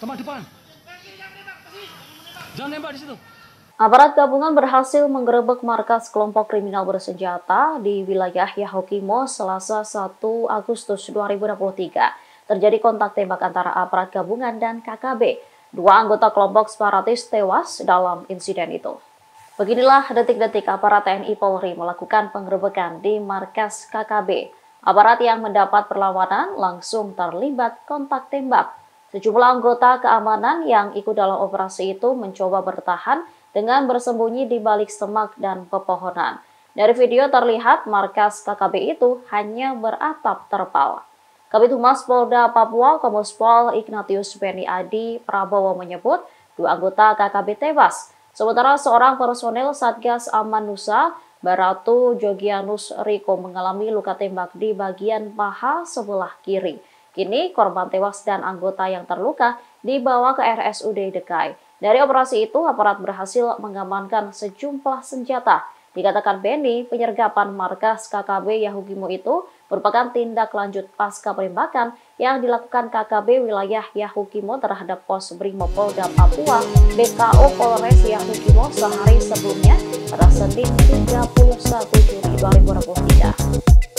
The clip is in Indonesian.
Teman depan. Jangan nembak di situ. Aparat gabungan berhasil menggerebek markas kelompok kriminal bersenjata di wilayah Yahukimo Selasa 1 Agustus 2023. Terjadi kontak tembak antara aparat gabungan dan KKB. Dua anggota kelompok separatis tewas dalam insiden itu. Beginilah detik-detik aparat TNI Polri melakukan penggerebekan di markas KKB. Aparat yang mendapat perlawanan langsung terlibat kontak tembak. Sejumlah anggota keamanan yang ikut dalam operasi itu mencoba bertahan dengan bersembunyi di balik semak dan pepohonan. Dari video terlihat markas KKB itu hanya beratap terpal. Kabid Humas Polda Papua Kombespol Ignatius Beni Adi Prabowo menyebut dua anggota KKB tewas. Sementara seorang personel Satgas Amanusa Baratu Jogianus Riko mengalami luka tembak di bagian paha sebelah kiri. Kini korban tewas dan anggota yang terluka dibawa ke RSUD Dekai. Dari operasi itu, aparat berhasil mengamankan sejumlah senjata. Dikatakan Beni, penyergapan markas KKB Yahukimo itu merupakan tindak lanjut pasca penembakan yang dilakukan KKB wilayah Yahukimo terhadap pos Brimopolda Papua BKO Polres Yahukimo sehari sebelumnya pada Senin 31 Juli 2023.